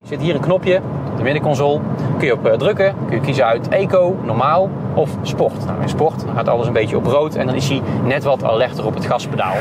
Er zit hier een knopje, de middenconsole, kun je op drukken, kun je kiezen uit eco, normaal of sport. Nou, in sport gaat alles een beetje op rood en dan is hij net wat alerter op het gaspedaal.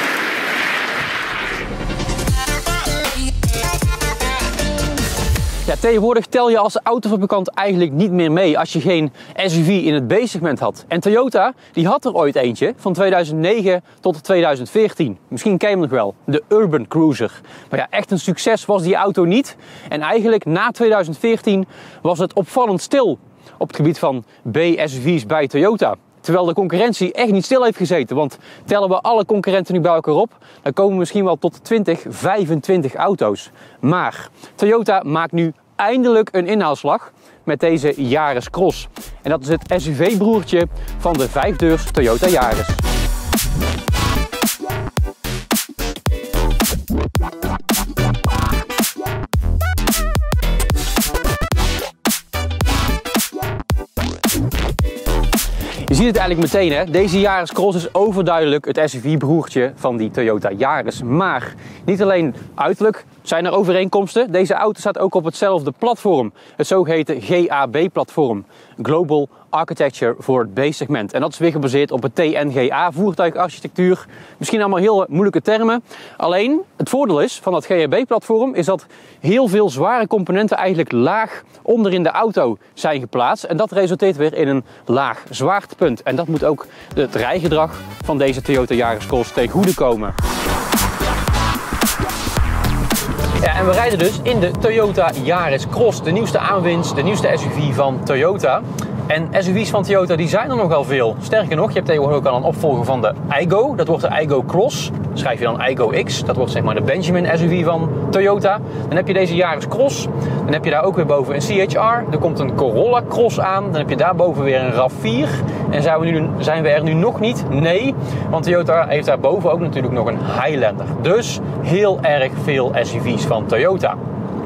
Ja, tegenwoordig tel je als autofabrikant eigenlijk niet meer mee als je geen SUV in het B-segment had. En Toyota die had er ooit eentje van 2009 tot 2014. Misschien ken je hem nog wel, de Urban Cruiser. Maar ja, echt een succes was die auto niet. En eigenlijk na 2014 was het opvallend stil op het gebied van B-SUV's bij Toyota. Terwijl de concurrentie echt niet stil heeft gezeten. Want tellen we alle concurrenten nu bij elkaar op, dan komen we misschien wel tot 20, 25 auto's. Maar Toyota maakt nu eindelijk een inhaalslag met deze Yaris Cross. En dat is het SUV-broertje van de 5-deurs Toyota Yaris. Je ziet het eigenlijk meteen, hè? Deze Yaris Cross is overduidelijk het SUV-broertje van die Toyota Yaris. Maar niet alleen uiterlijk zijn er overeenkomsten. Deze auto staat ook op hetzelfde platform. Het zogeheten GAB-platform. Global Architecture voor het B-segment. En dat is weer gebaseerd op het TNGA-voertuigarchitectuur. Misschien allemaal heel moeilijke termen. Alleen, het voordeel is van dat GAB-platform is dat heel veel zware componenten eigenlijk laag onderin de auto zijn geplaatst. En dat resulteert weer in een laag zwaartepunt. En dat moet ook het rijgedrag van deze Toyota Yaris Cross ten goede komen. Ja, en we rijden dus in de Toyota Yaris Cross, de nieuwste aanwinst, de nieuwste SUV van Toyota. En SUV's van Toyota die zijn er nogal veel. Sterker nog, je hebt tegenwoordig ook al een opvolger van de Aygo. Dat wordt de Aygo Cross. Schrijf je dan Aygo X. Dat wordt zeg maar de Benjamin SUV van Toyota. Dan heb je deze Yaris Cross. Dan heb je daar ook weer boven een CHR. Er komt een Corolla Cross aan. Dan heb je daarboven weer een RAV4. En zijn we er nu nog niet? Nee. Want Toyota heeft daarboven ook natuurlijk nog een Highlander. Dus heel erg veel SUV's van Toyota.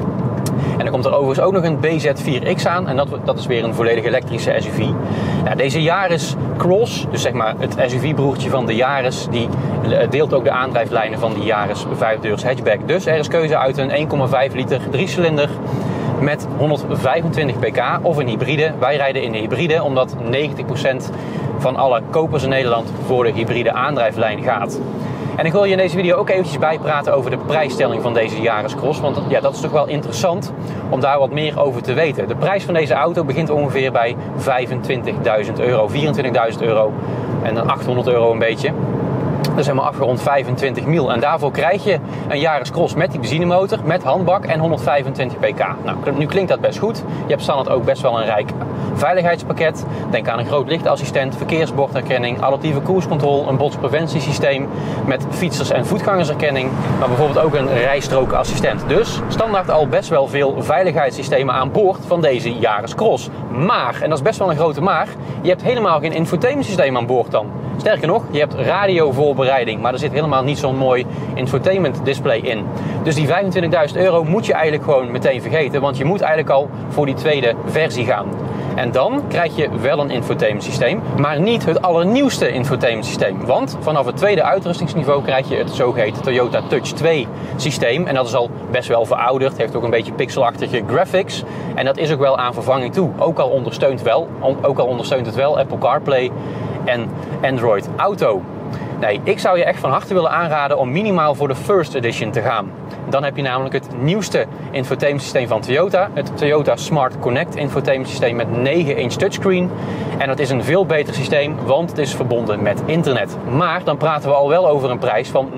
En dan komt er overigens ook nog een BZ4X aan. En dat is weer een volledig elektrische SUV. Ja, deze Yaris Cross, dus zeg maar het SUV-broertje van de Yaris, die deelt ook de aandrijflijnen van die Yaris 5-deurs hatchback. Dus er is keuze uit een 1,5 liter 3-cilinder met 125 pk of een hybride. Wij rijden in de hybride omdat 90% van alle kopers in Nederland voor de hybride aandrijflijn gaat. En ik wil je in deze video ook eventjes bijpraten over de prijsstelling van deze Yaris Cross. Want ja, dat is toch wel interessant om daar wat meer over te weten. De prijs van deze auto begint ongeveer bij €25.000, €24.000 en dan €800 een beetje. Dat is helemaal afgerond 25 mil. En daarvoor krijg je een Yaris Cross met die benzinemotor, met handbak en 125 pk. Nou, nu klinkt dat best goed. Je hebt standaard ook best wel een rijk veiligheidspakket. Denk aan een groot lichtassistent, verkeersbordherkenning, adaptieve cruise control, een botspreventiesysteem met fietsers- en voetgangersherkenning, maar bijvoorbeeld ook een rijstrookassistent. Dus standaard al best wel veel veiligheidssystemen aan boord van deze Yaris Cross. Maar, en dat is best wel een grote maar, je hebt helemaal geen infotainmentsysteem aan boord dan. Sterker nog, je hebt radiovoorbereiding, maar er zit helemaal niet zo'n mooi infotainment display in. Dus die €25.000 moet je eigenlijk gewoon meteen vergeten, want je moet eigenlijk al voor die tweede versie gaan. En dan krijg je wel een infotainment systeem, maar niet het allernieuwste infotainment systeem. Want vanaf het tweede uitrustingsniveau krijg je het zogeheten Toyota Touch 2 systeem. En dat is al best wel verouderd, heeft ook een beetje pixelachtige graphics. En dat is ook wel aan vervanging toe. Ook al ondersteunt het wel Apple CarPlay en Android Auto. Nee, ik zou je echt van harte willen aanraden om minimaal voor de First Edition te gaan. Dan heb je namelijk het nieuwste infotainment systeem van Toyota. Het Toyota Smart Connect infotainment systeem met 9-inch touchscreen. En dat is een veel beter systeem, want het is verbonden met internet. Maar dan praten we al wel over een prijs van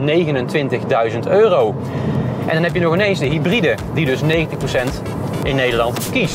€29.000. En dan heb je nog ineens de hybride, die dus 90% in Nederland kiest.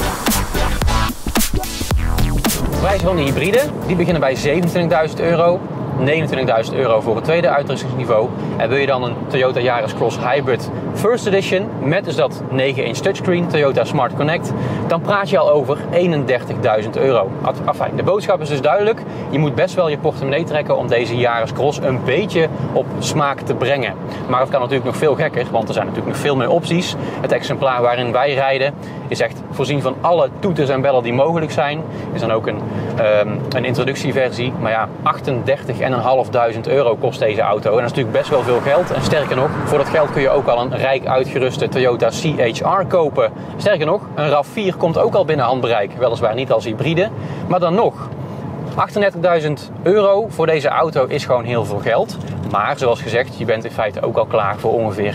De prijzen van de hybride, die beginnen bij €27.000. €29.000 voor het tweede uitrustingsniveau. En wil je dan een Toyota Yaris Cross Hybrid First Edition met dus dat 9-inch touchscreen Toyota Smart Connect, dan praat je al over €31.000. Enfin, de boodschap is dus duidelijk. Je moet best wel je portemonnee trekken om deze Yaris Cross een beetje op smaak te brengen. Maar het kan natuurlijk nog veel gekker, want er zijn natuurlijk nog veel meer opties. Het exemplaar waarin wij rijden Is echt voorzien van alle toeters en bellen die mogelijk zijn. Is dan ook een introductieversie. Maar ja, €38.500 kost deze auto. En dat is natuurlijk best wel veel geld. En sterker nog, voor dat geld kun je ook al een rijk uitgeruste Toyota CHR kopen. Sterker nog, een RAV4 komt ook al binnen handbereik. Weliswaar niet als hybride, maar dan nog. €38.000 voor deze auto is gewoon heel veel geld. Maar zoals gezegd, je bent in feite ook al klaar voor ongeveer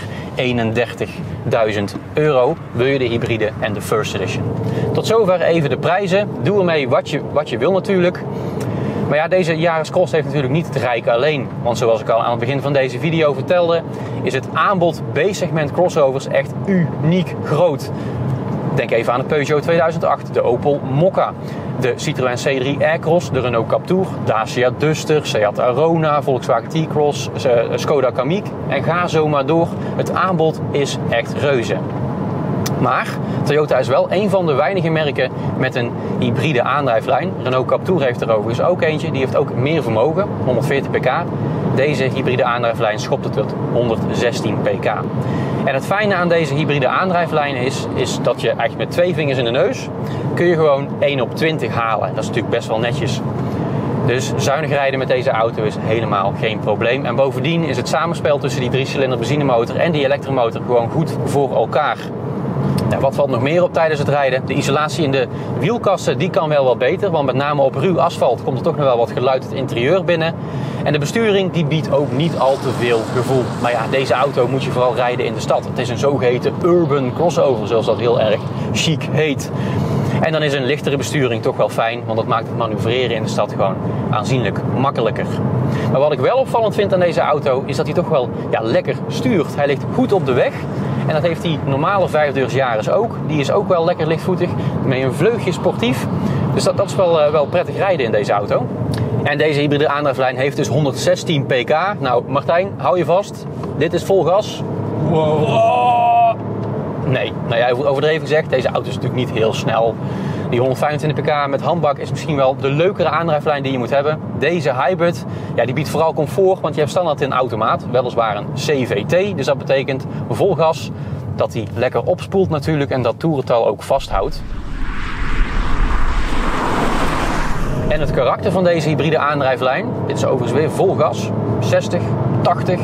€31.000. Wil je de hybride en de First Edition. Tot zover even de prijzen. Doe ermee wat je wil natuurlijk. Maar ja, deze Yaris Cross heeft natuurlijk niet het rijke alleen. Want zoals ik al aan het begin van deze video vertelde, is het aanbod B-segment crossovers echt uniek groot. Denk even aan de Peugeot 2008, de Opel Mokka, de Citroën C3 Aircross, de Renault Captur, Dacia Duster, Seat Arona, Volkswagen T-Cross, Skoda Kamiq en ga zo maar door. Het aanbod is echt reuze. Maar Toyota is wel een van de weinige merken met een hybride aandrijflijn. Renault Captur heeft er overigens ook eentje. Die heeft ook meer vermogen, 140 pk. Deze hybride aandrijflijn schopt het tot 116 pk. En het fijne aan deze hybride aandrijflijn is dat je eigenlijk met 2 vingers in de neus kun je gewoon 1 op 20 halen. Dat is natuurlijk best wel netjes. Dus zuinig rijden met deze auto is helemaal geen probleem. En bovendien is het samenspel tussen die 3-cilinder benzinemotor en die elektromotor gewoon goed voor elkaar. Nou, wat valt nog meer op tijdens het rijden? De isolatie in de wielkassen die kan wel wat beter, want met name op ruw asfalt komt er toch nog wel wat geluid het interieur binnen. En de besturing die biedt ook niet al te veel gevoel. Maar ja, deze auto moet je vooral rijden in de stad. Het is een zogeheten urban crossover, zoals dat heel erg chic heet. En dan is een lichtere besturing toch wel fijn, want dat maakt het manoeuvreren in de stad gewoon aanzienlijk makkelijker. Maar wat ik wel opvallend vind aan deze auto is dat hij toch wel lekker stuurt. Hij ligt goed op de weg. En dat heeft die normale 5-deurs Yaris ook. Die is ook wel lekker lichtvoetig, met een vleugje sportief. Dus dat is wel prettig rijden in deze auto. En deze hybride aandrijflijn heeft dus 116 pk. Nou, Martijn, hou je vast. Dit is vol gas. Wow. Nee, nou ja, overdreven gezegd, deze auto is natuurlijk niet heel snel. Die 125 pk met handbak is misschien wel de leukere aandrijflijn die je moet hebben. Deze hybrid, die biedt vooral comfort, want je hebt standaard een automaat, weliswaar een CVT. Dus dat betekent vol gas, dat hij lekker opspoelt natuurlijk en dat toerental ook vasthoudt. En het karakter van deze hybride aandrijflijn, dit is overigens weer vol gas, 60, 80,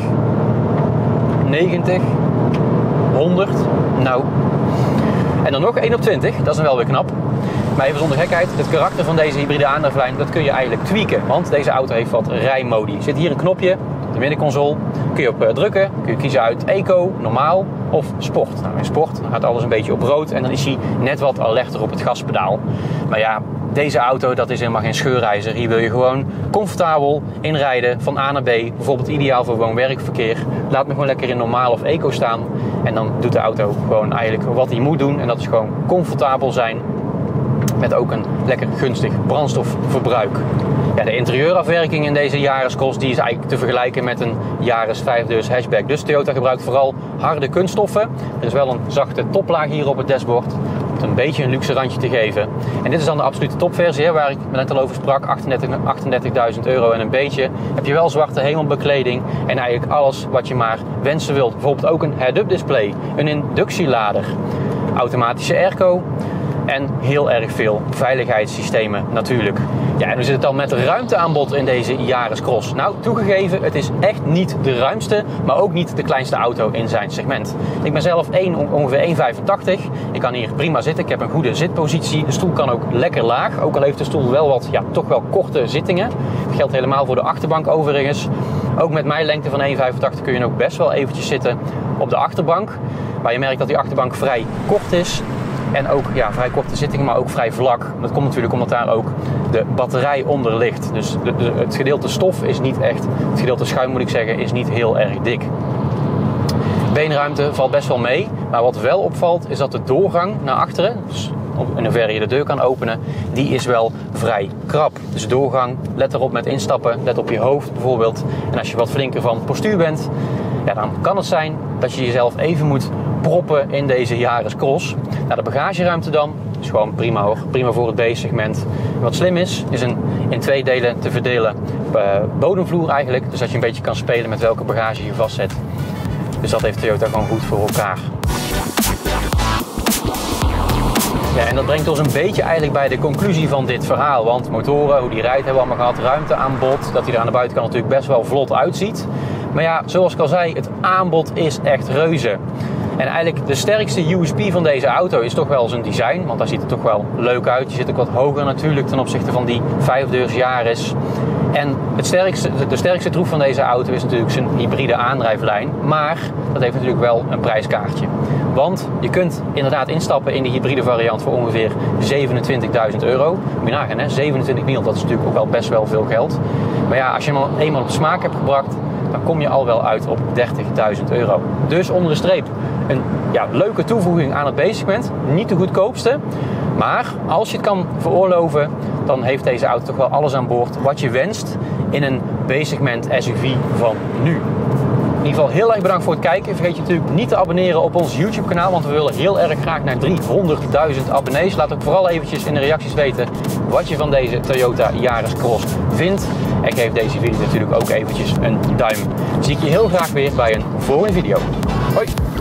90, 100, nou. En dan nog 1 op 20, dat is dan wel weer knap. Maar even zonder gekheid, het karakter van deze hybride aandrijflijn, dat kun je eigenlijk tweaken. Want deze auto heeft wat rijmodi. Er zit hier een knopje op de middenconsole. Kun je op drukken, kun je kiezen uit eco, normaal of sport. Nou, in sport gaat alles een beetje op rood en dan is hij net wat alerter op het gaspedaal. Maar ja, deze auto, dat is helemaal geen scheurreizer. Hier wil je gewoon comfortabel inrijden van A naar B. Bijvoorbeeld ideaal voor woon-werkverkeer. Laat me gewoon lekker in normaal of eco staan. En dan doet de auto gewoon eigenlijk wat hij moet doen. En dat is gewoon comfortabel zijn. Met ook een lekker gunstig brandstofverbruik. Ja, de interieurafwerking in deze Yaris Cross die is eigenlijk te vergelijken met een Yaris 5-deurs hatchback. Dus Toyota gebruikt vooral harde kunststoffen. Er is wel een zachte toplaag hier op het dashboard. Om het een beetje een luxe randje te geven. En dit is dan de absolute topversie, waar ik net al over sprak. €38.000 en een beetje. Heb je wel zwarte hemelbekleding. En eigenlijk alles wat je maar wensen wilt. Bijvoorbeeld ook een head-up display. Een inductielader. Automatische airco. En heel erg veel veiligheidssystemen natuurlijk. Ja, en hoe zit het dan met het ruimteaanbod in deze Yaris Cross? Nou, toegegeven, het is echt niet de ruimste, maar ook niet de kleinste auto in zijn segment. Ik ben zelf ongeveer 1,85. Ik kan hier prima zitten. Ik heb een goede zitpositie. De stoel kan ook lekker laag. Ook al heeft de stoel wel wat, toch wel korte zittingen. Dat geldt helemaal voor de achterbank overigens. Ook met mijn lengte van 1,85 kun je ook best wel eventjes zitten op de achterbank. Maar je merkt dat die achterbank vrij kort is. En ook vrij korte zittingen, maar ook vrij vlak. Dat komt natuurlijk omdat daar ook de batterij onder ligt. Dus het gedeelte stof is niet echt, het gedeelte schuim moet ik zeggen, is niet heel erg dik. Beenruimte valt best wel mee. Maar wat wel opvalt is dat de doorgang naar achteren, dus in hoeverre je de deur kan openen, die is wel vrij krap. Dus de doorgang, let erop met instappen, let op je hoofd bijvoorbeeld. En als je wat flinker van postuur bent, dan kan het zijn dat je jezelf even moet proppen in deze Yaris Cross. Nou, de bagageruimte dan is gewoon prima hoor. Prima voor het B-segment. Wat slim is een in 2 delen te verdelen bodemvloer eigenlijk. Dus dat je een beetje kan spelen met welke bagage je vastzet. Dus dat heeft Toyota gewoon goed voor elkaar. Ja, en dat brengt ons een beetje eigenlijk bij de conclusie van dit verhaal. Want motoren, hoe die rijdt, hebben we allemaal gehad. Ruimte aan bod, dat hij er aan de buitenkant natuurlijk best wel vlot uitziet. Maar ja, zoals ik al zei, het aanbod is echt reuze. En eigenlijk de sterkste USP van deze auto is toch wel zijn design. Want daar ziet het toch wel leuk uit. Je zit ook wat hoger natuurlijk ten opzichte van die 5-deurs Yaris. En de sterkste troef van deze auto is natuurlijk zijn hybride aandrijflijn. Maar dat heeft natuurlijk wel een prijskaartje. Want je kunt inderdaad instappen in de hybride variant voor ongeveer €27.000. Moet je nagaan, hè? 27 mil, dat is natuurlijk ook wel best wel veel geld. Maar ja, als je hem al eenmaal op de smaak hebt gebracht, dan kom je al wel uit op €30.000. Dus onder de streep een leuke toevoeging aan het B-segment. Niet de goedkoopste. Maar als je het kan veroorloven, dan heeft deze auto toch wel alles aan boord wat je wenst in een B-segment SUV van nu. In ieder geval heel erg bedankt voor het kijken. Vergeet je natuurlijk niet te abonneren op ons YouTube kanaal, want we willen heel erg graag naar 300.000 abonnees. Laat ook vooral eventjes in de reacties weten wat je van deze Toyota Yaris Cross vindt. En geef deze video natuurlijk ook eventjes een duim. Dan zie ik je heel graag weer bij een volgende video. Hoi!